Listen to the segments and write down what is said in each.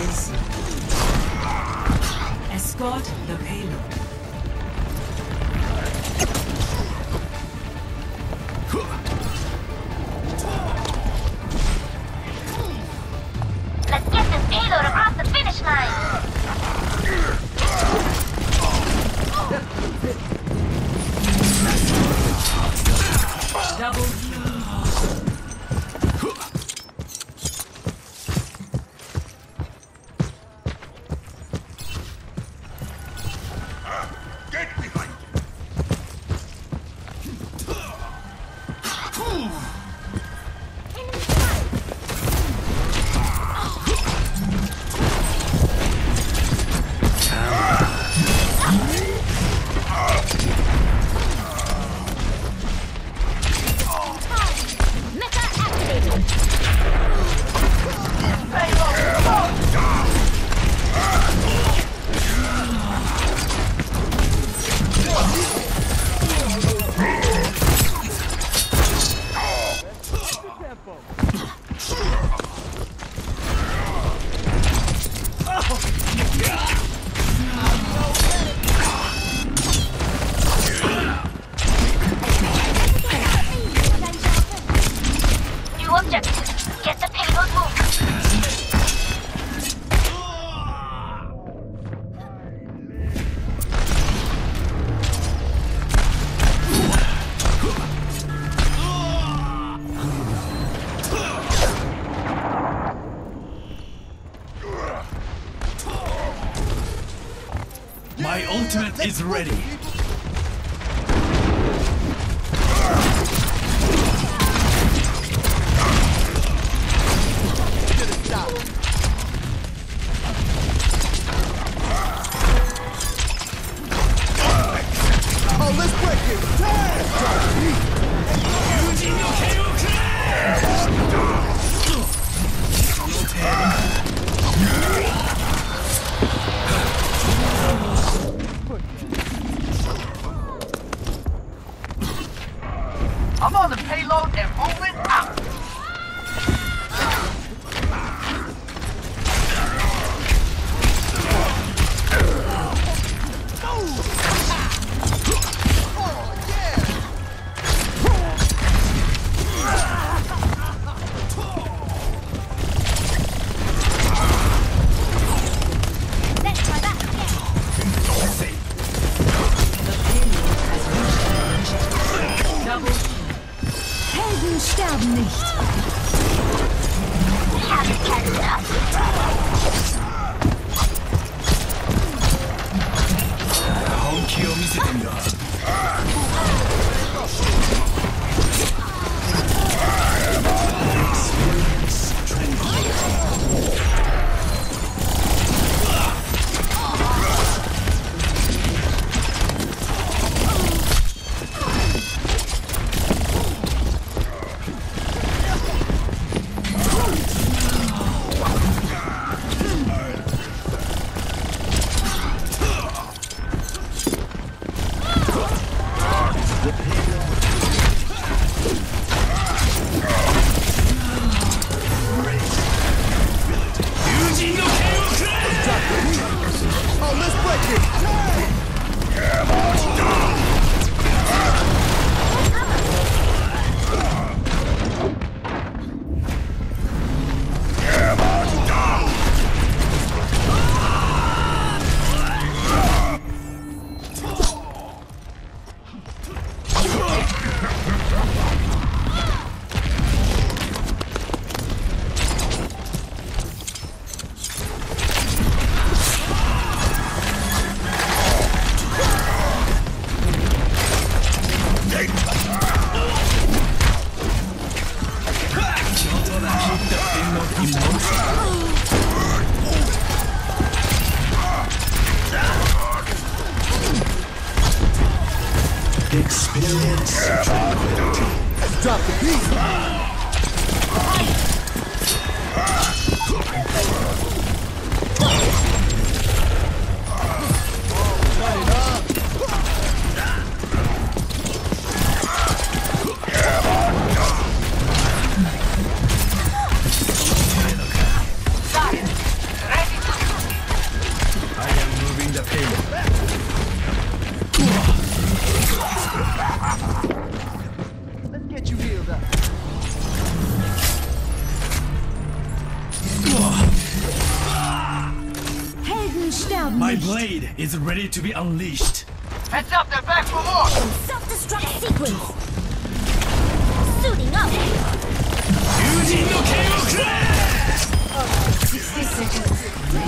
Escort the payload. Let's get this payload across the finish line! Double My ultimate is ready. Oh, let's break it! I'm on the payload and moving out. Helden sterben nicht. Experience tranquility. Let's drop the beat. Ready sterben My nicht. blade is ready to be unleashed. Heads up, they're back for more! Self-destruct sequence. Suiting up. 友人の剣をくれ 60 seconds.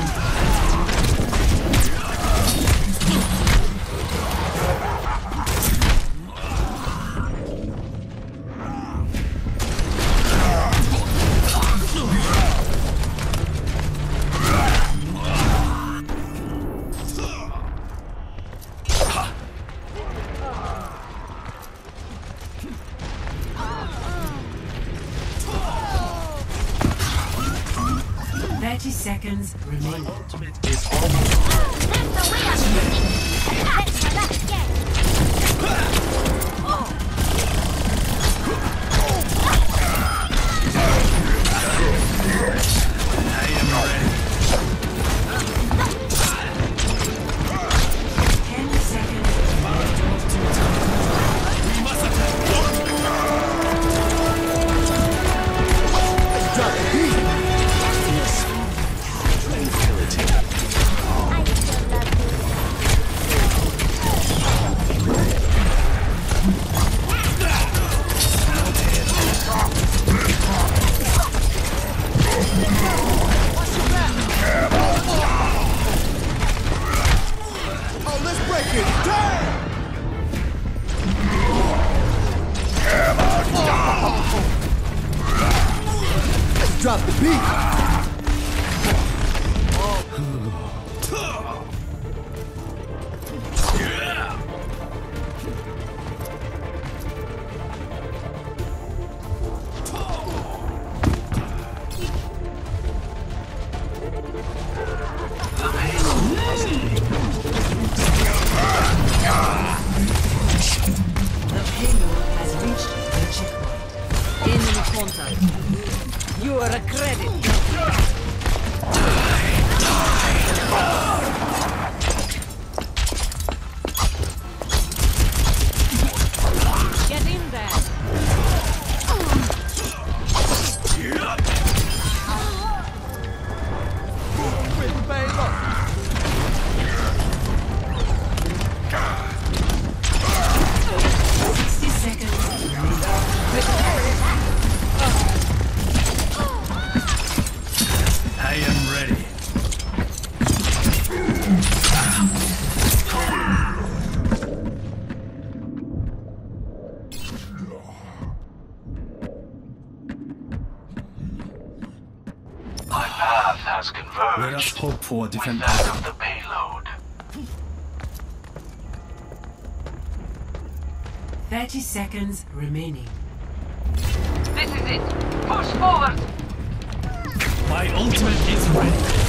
Seconds remaining. Is almost That's the way I'm using. That's my last guess. I am ready. 10 seconds. We must attack. Drop the beat. Oh, let's break it. Damn! Let's drop the beat. The payload has reached the checkpoint. Enemy contact. You are a credit. Get in there. Everybody look. 60 seconds. I am ready. My path has converged. Let us hope for a with different that outcome. of the payload. 30 seconds remaining. This is it. Push forward. My ultimate is ready.